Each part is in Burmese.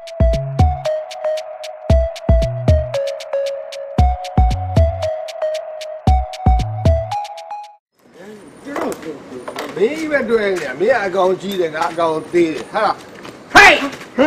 mấy bên đuôi này mấy ai còn chi để ngã còn tì hay là hey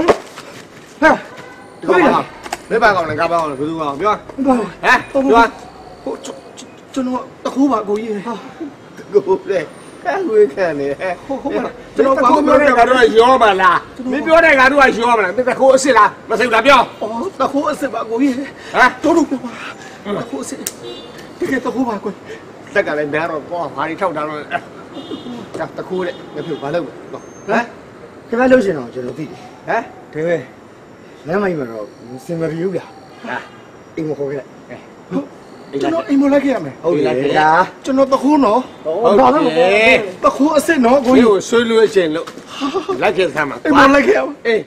không mấy ba con này gặp con này cứ không biết không hả biết không cho nó tao khu bạn cô gì cô đây cái người cái này không phải cho nó quá biết này cả đôi gió mà là biết này cả đôi gió mà là biết ta khô xí là mà sao đã biết không tao khu sẽ bạn cô gì hả cho đúng rồi tao khu sẽ cái tao khu bạn cô tất cả lên bé rồi có hóa đi trong đó rồi ta khu đấy cái thử quá lâu hả cái bao lâu rồi nó cho nó đi hả thế về nếu mà nó xem mà view kìa im một hồi cái này im một lại kia mày cho nó tao khu nó tao khu sẽ nó cô yêu suy lưỡi trên lộ lại kia sao mà im một lại kia ê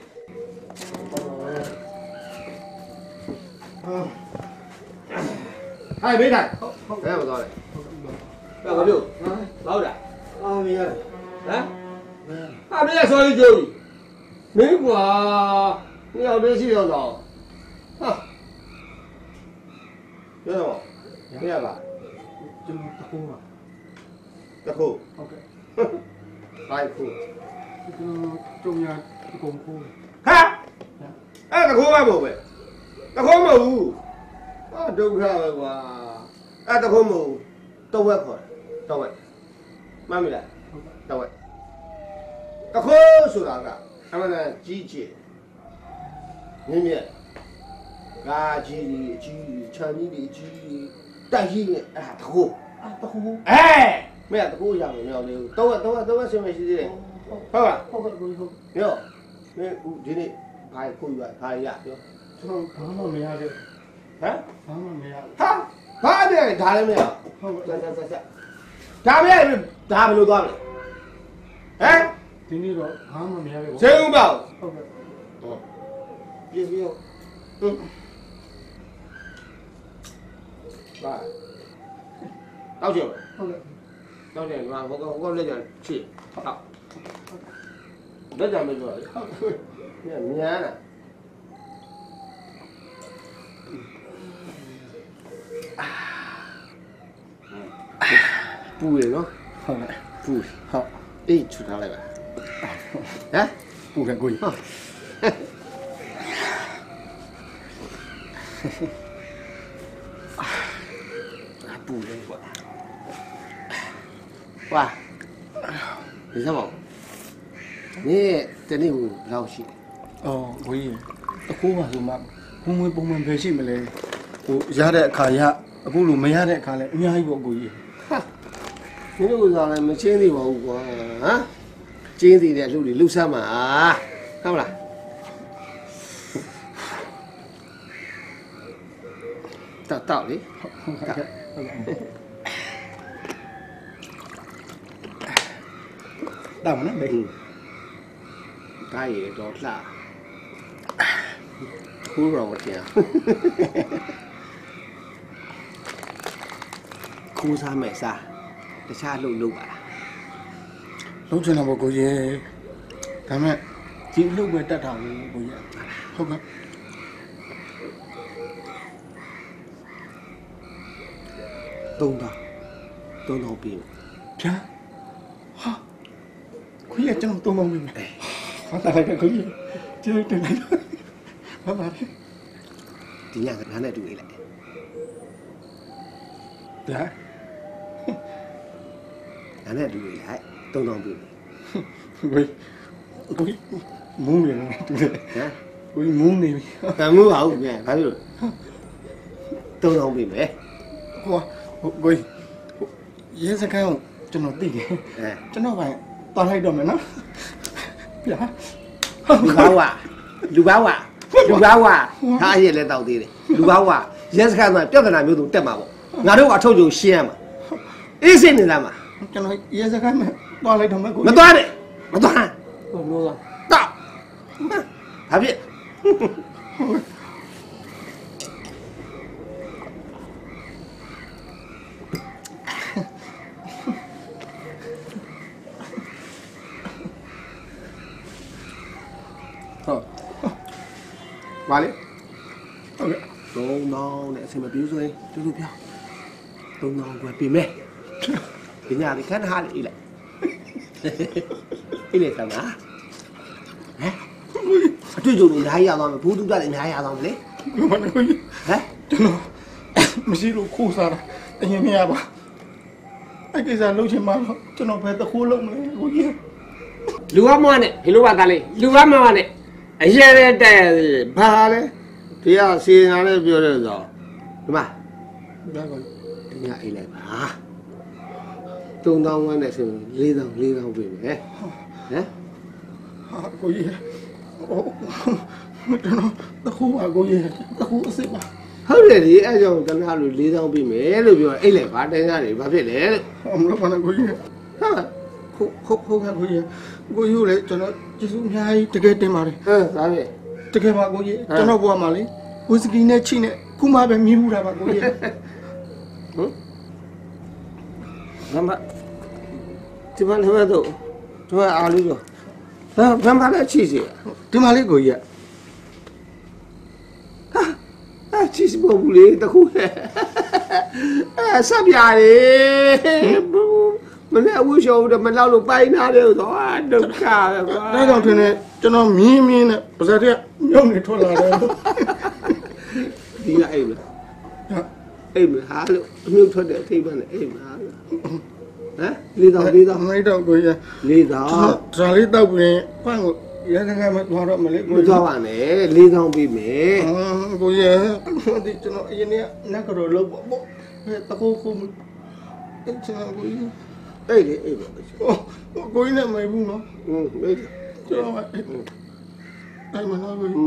hai bên này thế mà rồi đâu có được đâu đã bây giờ hả bây giờ sao đi chơi nếu mà nếu bây giờ rồi hả biết không biết là cho nó tao khu mà ta khu ok hai khu trong nhà cùng khu hả ta khu bao nhiêu vậy ta khu bao nhiêu đâu ra mà ta khu bao đâu vậy khỏi đâu vậy mà mình lại đâu vậy ta khu số nào cả anh em là chi chi nhìn miệng gà chi chân đi chi đại chi này ta khu ê mẹ ta khu rằng nhiều điều đâu xem mấy gì đấy không à nhớ mẹ thế này phải khu vậy phải ya chứ không mà mày à được hả không mà mày hả hả đây thà lên mẹ không thà mẹ thà mẹ luôn hả thế này rồi không mà mày à được xem không bảo không biết ba tao chịu tao để mà không có lên rồi chỉ tao rất là mình rồi nhá này bùi nó không bùi không đi chủ thằng này hả bùi cái quỷ bùi đây quá wow thì sao bảo nè tên này lao xị quỷ tao khu mà dùng mà bông mình về xí mà lấy giá đấy khá giá aku lu mấy đấy khá lại nhai bộ quỷ cái lúc giờ này mà trên thì bảo của hả trên thì để lúc sao mà không là tạo đi đau nó đấy cái gì đó là khu rồi một kìa khu xa mẹ xa cái xa lù lù à lúc nào bộ cô gì thế mẹ chỉ lúc người ta thảo cô gì không ạ tôn đâu bị chá hả có gì trong tôn ông mình hóa tại là có gì chơi từ này thôi hóa tại thì nhà hắn này đuổi lại dạ hắn này đuổi lại tôn đâu bị Ui muốn liền từ này hả ui muốn đi ta muốn hậu nghe phải rồi tôn đâu bị mẹ ui dễ sao không cho nó tỉ cho nó phải toàn hay đồ mà nó dạ lưu báo à hai gì lên tàu đi lưu báo à dễ sao mà biết cái nào mới đúng tên mà bộ ngài đâu có châu dùng xe mà ý xin thì làm mà cho nó dễ sao mà toàn hay đồ mà nó toàn đấy nó toàn luôn rồi tạo hả biết Qua đi. Ok. Tôm non này xem mà biểu rồi. Chú chú theo. Tôm non qua tìm đi. Cái nhà thì khát hai lại. Cái này sao mà? Hả? Chú chú đừng hay à mà phú chúng ta đừng hay à đấy. Mà nó có gì? Hả? Cho nó mà xí đồ khô sao này? Anh em nghe bà. Anh cái già lâu trên má cho nó về ta khô lông này có gì? Lưu áp mà này, hiểu ba ta này, lưu áp mà này. Ấy giờ đây ba đấy. Thì à xin anh ấy biểu rồi rồi. Đúng không? Dạ rồi. Cái nhà ấy này bà. Tôm non này xem lý đồng về này. Hả? Có gì? Cho nó ta khô à có gì? Ta khô xếp à? ဟုတ်တယ်ဒီအဲ့ကြောင့်တနာလို့၄000ပြီးမယ်လို့ပြောအဲ့လေဘာတိုင်းသားတွေဘာဖြစ်လဲလို့ Ông nó bảo là có gì? ဟာ Không có gì. Có gì lấy cho nó chỉ xuống hai cái cái tên mà đi. ဟမ်ဒါပဲ Cái cái mà có gì? Cho nó qua mà lấy. Whisky này chi này cũng mà phải miu ra mà có gì? ဟမ်ဘာမှဒီမှာလည်းတော့သူကအားလို့ဟာဘာမှလည်းချီစီ Thế mà lấy có gì ạ? ဟာချီစီပေါ်ဘူးလေတခုဆက်ပြရေမနေ့အဝှရှော်တယ်မလောက်လို့ပိုင်းထားတယ်တော့ဒုက္ခပဲကွာ Đây còn thế này cho nó miên này. Bây giờ thế nhông này thôi là đây. ဒီကအိမ်လားအိမ်မဟာလို့အမျိုးထွက်တဲ့အထိပ်ပန်းနဲ့အိမ်မဟာလို့ဟမ်၄000 Mấy đâu có gì? 4,000 Ra lấy tao về khoan một giá cái mà vào đó mà lấy မသွားပါနဲ့4,000ပြီးမယ် có gì? Thì cho nó yên nhé. Nó có rồi lâu bỏ. Tao không. Cho nó có gì? အေးလေအေးပါ Có gì là mày buông nó. မေး Cho nó vậy. Đây mà nói với.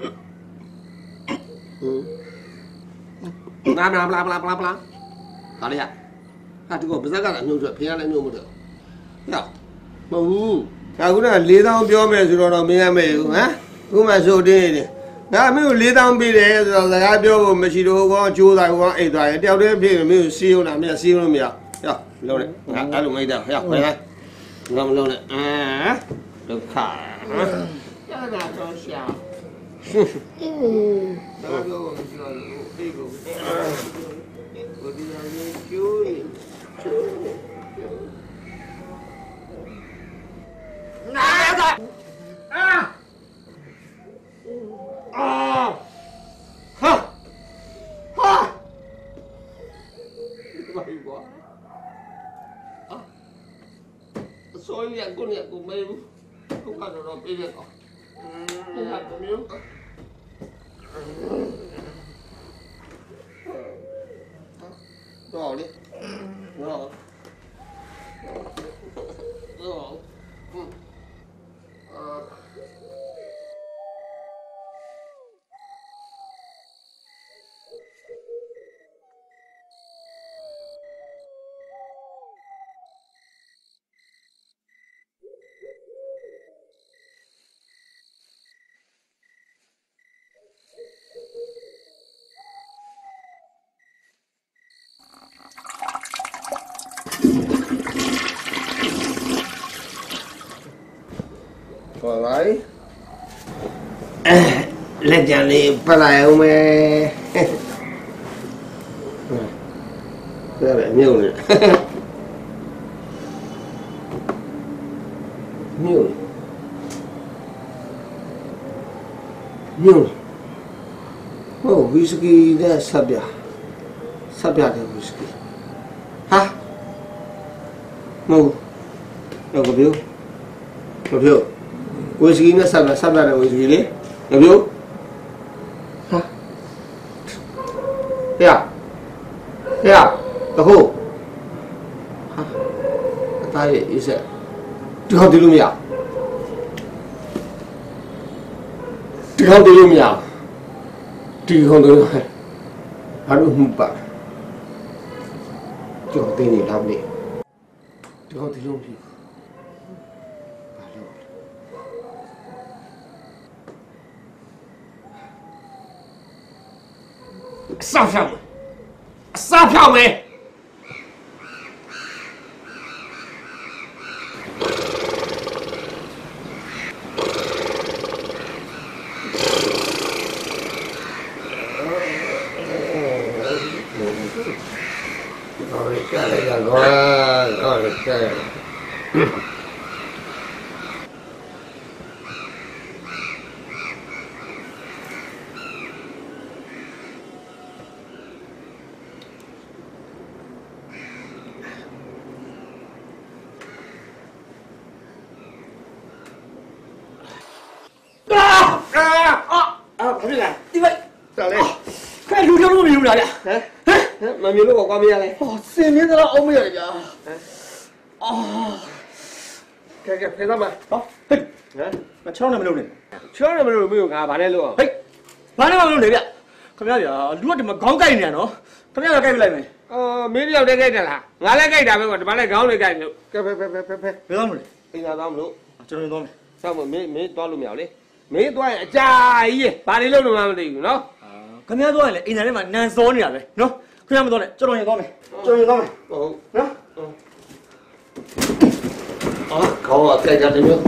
နာနာပလာဒါလေးဟာဒီကောပါဇက်ကလည်းအမျိုးဆိုဖျားလည်းမျိုးမလို့ဟဲ့မဟုတ်ဘူးဒါခုနက4,000ပြောမယ်ဆိုတော့မင်းရမယ်ဟမ်ခုမှဆိုတင်းနေတယ်ငါမင်းကို4,000ပေးတယ်ဆိုတော့စကားပြောဖို့မရှိတော့ဟိုကောင်ကြိုးစားဟိုကောင်အိတ်သွားရင်တယောက်တည်းဖြစ်ရင်မင်းကိုစီးအောင်လားမင်းစီးလို့မရဟဲ့လုံးနဲ့ငါအဲ့လိုမိတ်တာဟဲ့ခွဲလိုက်ငါမလုံးနဲ့ဒုက္ခရတာတော့ရှာဒါပြောဖို့မရှိတော့ဘူးအိတ်ကိုကိုဒီလိုကျိုးနာတာဟာဘာလို့ကွာဆိုရင်ကိုနေကိုမေးဘူးကိုကတော့ပြေးရတော့ဟာတမျိုးတော့လေတော့Rồi đấy. Lên nhà này bắt lại ông mẹ. Ra vẻ nhiều này. Nhiều. Nhiều. Oh, whisky đã sắp ra. Sắp ra được whisky. Hả? Mù. Đâu có biểu. Có biểu. Whisky nó sắp ra được whisky đấy. Có biểu. Hả? Thế à? Thế à? Có khô. Hả? Ta vậy ý sẽ. Chứ không thì luôn nhỉ? Chứ không thì luôn nhỉ? Chứ không thì luôn nhỉ? Hắn không bạn. Chứ không tên gì làm đi. Chứ không thì luôn nhỉ? Sao票没？啥票没？ ကြားလိုက်တာကွာဟုတ်တယ်ကြားရဘာဖြစ်လဲဒီဘက်စားလေခဲလူပြောလို့မမြင်ဘူးလားဗျာဟမ်မမြင်လို့ကွာမရလဲဟောစင်နေသလားအောင်မရတယ်ဗျာအာကဲဖယ်သားမဟောဟဲ့မချောင်းနဲ့မလုပ်နဲ့ချောတယ်မလို့မျိုးငါဘာနဲ့လို့အောင်ဟဲ့ဘာနဲ့မှမလုပ်နဲ့ဗျခင်ဗျာဗျာလူကဒီမှာခေါင်းကိုက်နေရနော်ခင်ဗျာတော့ကိုက်ပြလိုက်မယ်မင်းတယောက်တည်းကြိုက်တယ်လားငါလည်းကြိုက်တာပဲကွာဒီမှာလည်းခေါင်းလေးကြိုက်လို့ကဲဖယ်ဘယ်တော့မလဲအင်္ဂါသားမလို့ကျွန်တော်သွားမယ်စောင့်မမင်းသွားလို့မရဘူးလေမင်းသွားရင်အကြာကြီးဘာတွေလုပ်လို့မှမသိဘူးနော်ခင်ဗျားသွားရင်လေအိမ်ထဲမှာနန်စောနေတာပဲနော်ခင်ဗျားမသွားနဲ့ကျွန်တော်ရင်သွားမယ်ဟုတ်နော်ခေါင်းအကြိုက်ကြတယ်မျိုး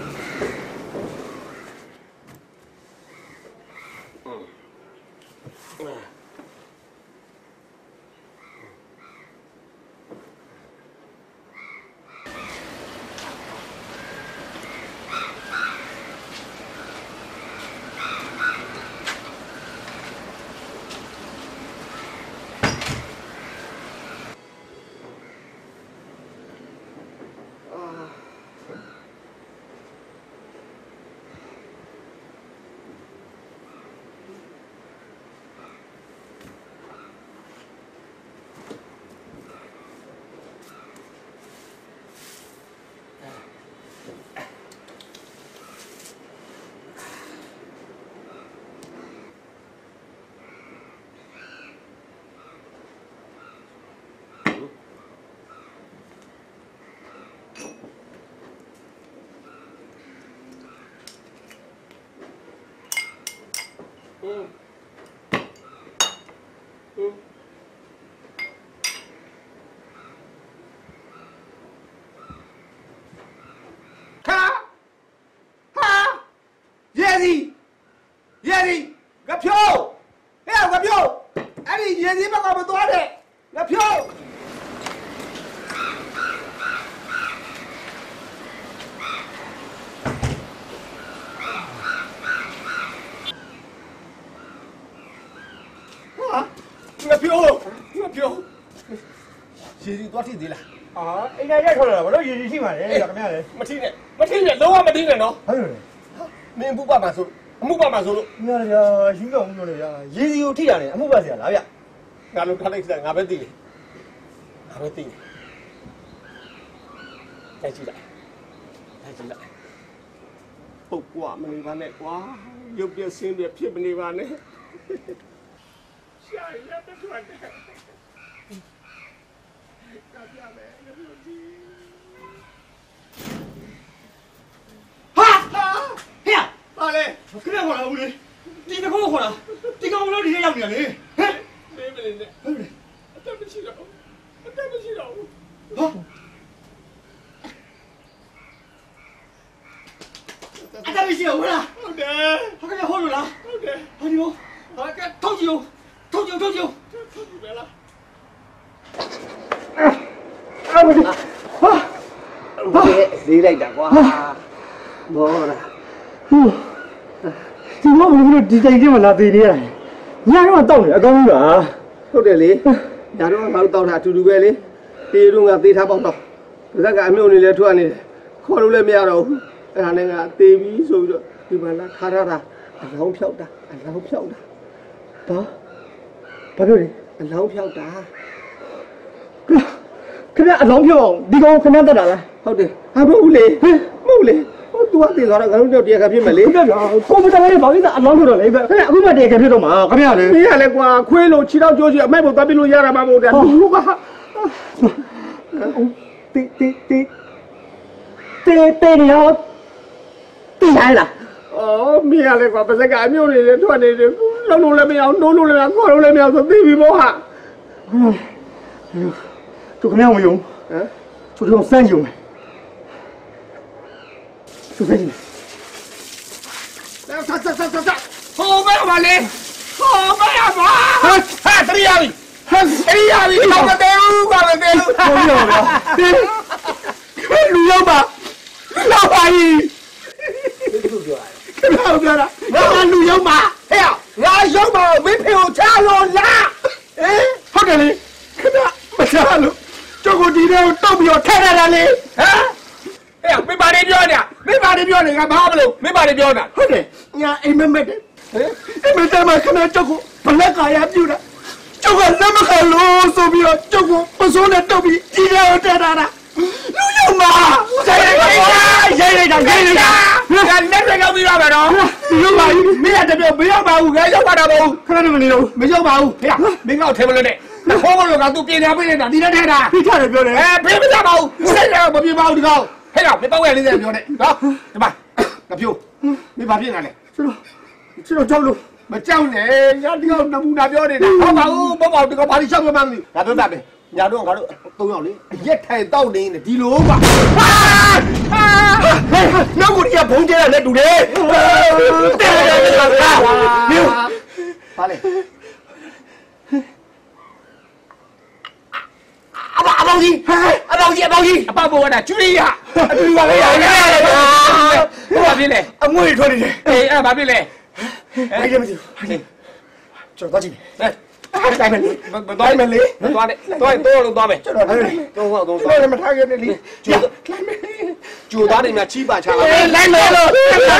ရေဒီငါဖြိုးဟဲ့ငါဖြိုးအဲ့ဒီရေဒီဘက်ကမသွားနဲ့ငါဖြိုးငါဖြိုးရေဒီသွားထိသေးလားအိမ်ထဲရိုက်ထွက်လာတာဘာလို့ရေရှိမှလဲခင်ဗျာလေမထိနဲ့လုံးဝမထိနဲ့နော်ဟုတ်တယ်မင်းဘူးပါမှာဆိုအမှုပါမှာဆိုလို့ညာဗျာယူတော့မှုလို့လေဗျာရေစီကိုထိတာနဲ့အမှုပါဆရာလားဗျငါတို့ထားလိုက်စငါပဲသိတယ်တိုက်ကြည့်လိုက်ပုတ်ကွာမနေပါနဲ့ကွာရုပ်ပြဆင်းပြဖြစ်မနေပါနဲ့ရှာရတဲ့ထွက်တယ်ကာပြမယ်လို့ဒီဟာဟဲ့ပါလေခဏခေါ်လာဦးလေဒီတကောခေါ်လာဒီကောင်မလို့ဒီထဲရောက်နေရလေဟဲ့မေးမနေနဲ့ဟုတ်တယ်အတက်မရှိတော့ဟာအတက်မရှိတော့လားဟုတ်တယ်ဟာကဟုတ်လို့လားဟုတ်တယ်ဟာဒီဘောဟာကထုတ်ကြည့်ပဲလားအာမဒီဟာဈေးလိုက်တာကွာဘောလားဒီဘောမလို့ဒီတိုင်ချင်းမလာသေးနေရတယ်ညတော့တောက်နေအကောင်းကြီးပါဟုတ်တယ်လေညတော့ငါတို့တောက်တာအတူတူပဲလေတေးတော့ငါသေးထားပေါက်တော့ဒါကအမျိုးနေလဲထွက်နေတယ်ခေါ်လို့လည်းမရတော့ဘူးအဲ့ဒါနဲ့ငါတေးပြီးဆိုပြီးတော့ဒီမှာလာခါရတာအလောင်းဖြောက်တာဘာပြောလဲအလောင်းဖြောက်တာခင်ဗျအလောင်းဖြောက်အောင်ဒီကောင်ခင်ဗျတက်တာလားဟုတ်တယ်ဟာမဟုတ်လေမဟုတ်လေသူကတည်သွားတော့ငါတို့တော့တရားခံဖြစ်မယ်လေခင်ဗျကွန်ပျူတာလေးဘာလို့အလောင်းဖြောက်တော့လဲခင်ဗျအခုမှတရားခံဖြစ်တော့မှာခင်ဗျလေနေရလဲကွာခွေးလို့ခြေတော့ကြိုးစီအမိုက်ပေါ်သွားပြလို့ရတာမဟုတ်တယ်လူကတေးရောတေးရလားအော်မင်းရလဲကွာပါစကအမျိုးနေတယ်ထွက်နေတယ်လုံးလုံးလည်းမရအောင်နိုးလို့လည်းမရခေါ်လို့လည်းမရဆိုသိပြီဘောဟာသူခင်ဗျမယုံသူတို့စမ်းယုံသူစမ်းယုံဆက်ဟိုမဲပါလေဟိုမဲပါဟာတရိယာပြီအေးရပြီတော့မသေးဘူးကွာမသေးဘူးဟုတ်ရောဗျာဒီလူရောက်ပါလောက်ပါကြီးခဏပြောတာငါလူရောက်ပါဟဲ့ငါရုံးပါမင်းဖေကိုချလို့လားဟမ်ဟုတ်တယ်လေခဏမချလို့ကျုပ်ကဒီထဲကိုတောက်ပြီးတော့ထဲရတာလေဟမ်ဟဲ့မင်းဘာတွေပြောနေတာမင်းဘာတွေပြောနေငါဘာမလို့မင်းဘာတွေပြောနေတာဟုတ်တယ်ညာအိမ်မက်တယ်အိမ်မက်တယ်မှာခဏကျုပ်ကဘလက်ကာရပြူတာကျုပ်ကလက်မခလို့ဆိုပြီးတော့ကျုပ်ကပစိုးနဲ့တုတ်ပြီးဒီထဲကိုထဲတာလူရောက်ပါရိုက်လိုက်တာငါလက်တွေရောက်ပြီးတော့မယ်နော်ရောက်ပါဘူးမင်းရတဲ့ပြောမရောက်ပါဘူးငါရောက်ပါတော့ဘူးခဏနေမနေတော့မရောက်ပါဘူးဟဲ့မင်းကောက်ထဲမလို့နဲ့နှခေါ်မလို့ကသူပြင်နေပေးနေတာဒီနဲ့ထဲတာဖိထားတယ်ပြောတယ်ဖေးမကြပါဘူးစိတ်လည်းမပြေပါဘူးဒီကောင်ဟဲ့မင်းပေါ့ဝဲလေးနဲ့ပြောနေနော်ဒီမှာငါဖြိုးမင်းဘာဖြစ်နေလဲကျွန်တော်ကြောက်လို့မကြောက်နဲ့ညာဒီကောင်နမူနာပြောနေတာဟုတ်ပါဘူးပေါ့ပေါ့ဒီကောင်ဘာလို့ရှောက်မှမသိဘူးဒါပြောတာပဲညာတော့ငါတို့၃ယောက်လေရက်ထိုင်တောက်နေနေဒီလိုပါနောက်ကိုဒီကဘုံကျဲတာနဲ့တူတယ်တဲ့မျိုးပါလေအပေါင်းကြီးအပေါင်းကြီးအပေါဘောကကျွေးရအတူပါလေရဟုတ်ပါပြီလေအငွေထွက်နေတယ်အေးအဲ့ဘာဖြစ်လဲအဲ့ဒါမသိဘူးကျွန်တော်သွားကြည့်မယ်တိုင်းမယ်လေမသွားမယ်လေမသွားနဲ့တော့လို့သွားမယ်ကျွန်တော်ထားတယ်တော့လည်းမထားခဲ့နဲ့လေကျိုးလိုက်မယ်ကျိုးသားတွေများချီးပါချာလိုက်မယ်လို့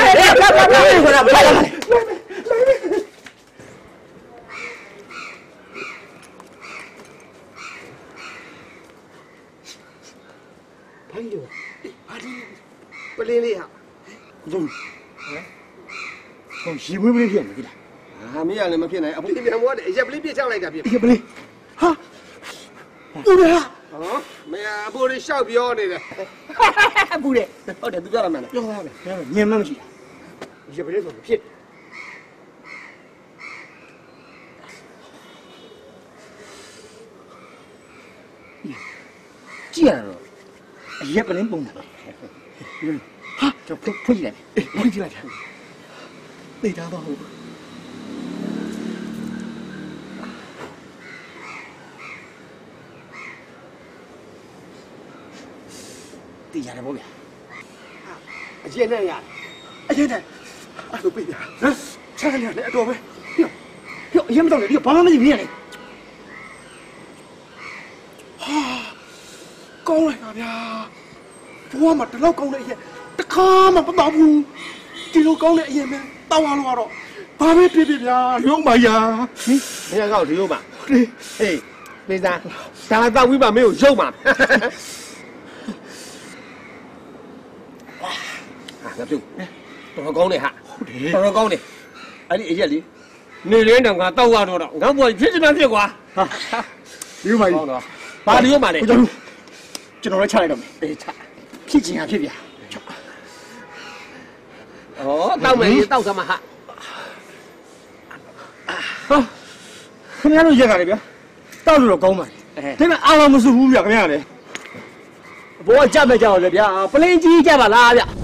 ဘာလို့ပလင်းလေးဟာကျွန်တော်ရေမွေးမလေးဖြစ်နေပြီလားဟာမင်းရလည်းမဖြစ်နိုင်အဖေပြန်ဘောတဲ့အရက်ပလေးပြစ်ချလိုက်တာဖြစ်ဒီကပလေးဟာဦးရဟောမင်းအဖိုးလေးရှောက်ပြောနေတယ်ဘူးလေဟုတ်တယ်သူပြောရမှာလားပြောပါမယ်ညင်မမရှိဘူးရေပလေးဆိုဖြစ်ကြည့်ရတော့ရေပလင်းပုံတာဟာကျွန်တော်ဖွင့်ကြည့်လိုက်သိတာတော့ဟုတ်တည်ရတယ်ဗောဗျာအရင်နဲ့ရတယ်အရင်တည်းအဲ့လိုပြဗျာဟမ်ချမ်းရတယ်အတော်ပဲဟေ့အရင်မတော့လေဒီဘာမှမသိဘူးရတယ်ဟာကောင်းလိုက်ပါဗျာဘဝမှာတလောက်ကောင်းတဲ့အရင်တခါမှမတော့ဘူးဒီလိုကောင်းတဲ့အရင်ပဲတောင်းရလို့ကတော့ဘာပဲဖြစ်ဖြစ်ဗျာရုံးပါရာမင်းကောက်ဒီရုံးပါဟေးမေးစားဒါတော့ဝိပါမင်းကိုရုံးပါဟာငါပြုတ်တော်ကောင်းနေဟာတော်ကောင်းနေအဲ့ဒီအရက်လေးနေရင်းတော့ငါတောက်ရတော့ငါ့ဘွားဖြစ်ချင်မှဖြစ်ကွာဟာဒီမှာကြီးဘာဒီရုံးပါလဲကျွန်တော်လည်းချလိုက်တော့မယ်အေးချဖြစ်ချင်တာဖြစ်ဗျာဩတောက်မယ်တောက်စမ်းမဟာခင်ဗျားတို့ရက်ရတယ်ဗျာတောက်လို့တော့ကောင်းပါဒါပေမဲ့အားမမစုဘူးဗျာခင်ဗျားလည်းဘောကကြက်မဲ့ကြတော့လေဗျာပလင်းကြီးကြက်ပါလားဗျ